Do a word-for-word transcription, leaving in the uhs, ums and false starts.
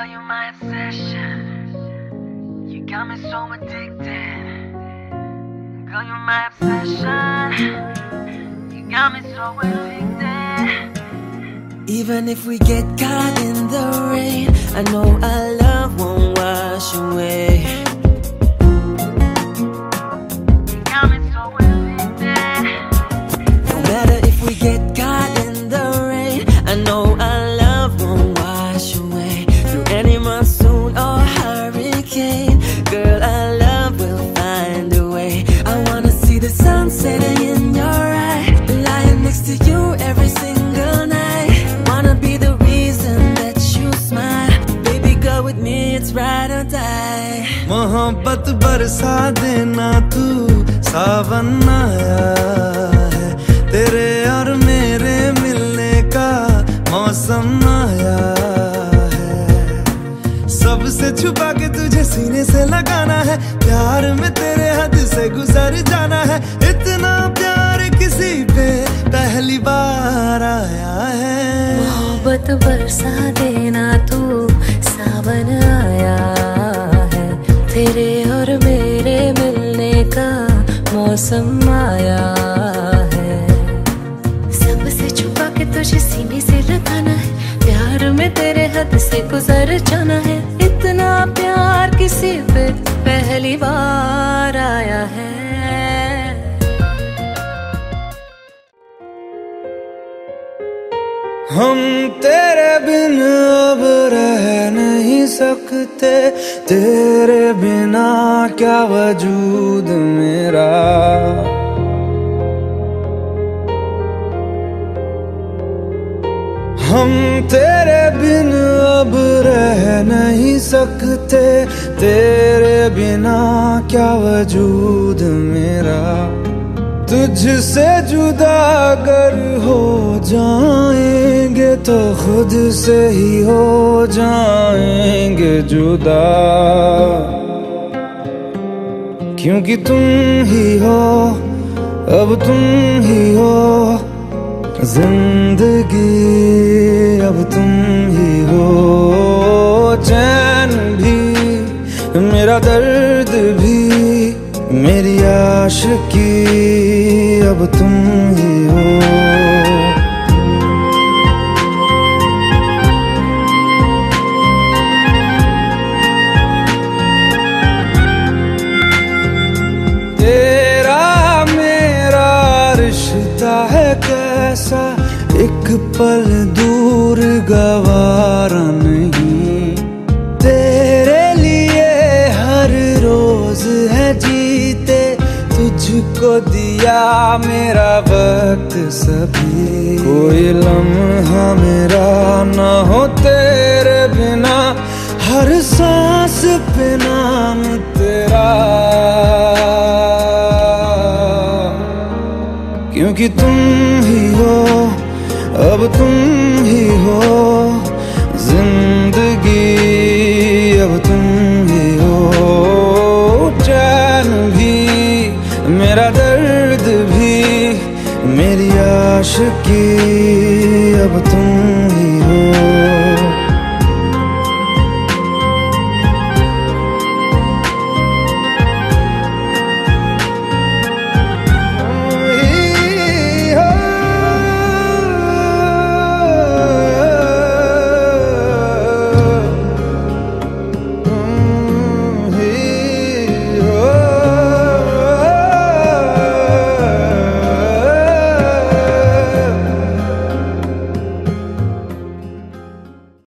Girl, you're my obsession. You got me so addicted. Girl, you're my obsession. You got me so addicted. Even if we get caught in the rain, I know our love won't wash away. You got me so addicted. No matter if we get caught in the rain, I know our love won't wash away. Through any monsoon or hurricane, girl, our love will find a way. I wanna see the sun setting in your eye, lying next to you every single night. Wanna be the reason that you smile. Baby girl, with me it's ride or die. मोहब्बत बरसा देना तू, सावन आया है। तेरे और मेरे मिलने का मौसम आया है। सबसे छुपा के तुझे सीने से लगाना है, प्यार में तेरे हद से गुजर जाना है। इतना प्यार किसी पे पहली बार आया है। मोहब्बत बरसा देना तू, सावन आया है। तेरे और मेरे मिलने का मौसम आया है। सबसे छुपा के तुझे सीने से लगाना है, प्यार में तेरे हद से गुजर जाना है। इतना प्यार किसी पे पहली बार आया है। हम तेरे बिन अब रह नहीं सकते, तेरे बिना क्या वजूद मेरा। हम तेरे बिन अब रह नहीं सकते, तेरे बिना क्या वजूद मेरा। तुझसे जुदा अगर हो जाएंगे तो खुद से ही हो जाएंगे जुदा। क्योंकि तुम ही हो, अब तुम ही हो जिंदगी, अब तुम ही हो। चैन भी मेरा दर्द भी मेरी आशिकी, अब तुम ही हो। तेरा मेरा रिश्ता है कैसा, एक पल दूर गवारा नहीं। तेरे लिए हर रोज है जीते, तुझको दिया मेरा वक्त सभी। कोई लम्हा मेरा ना हो तेरे बिना, हर सांस पे नाम तेरा। क्योंकि तुम ही हो, अब तुम ही हो जिंदगी, अब तुम ही हो। चैन भी मेरा दर्द भी मेरी आशिकी, अब तुम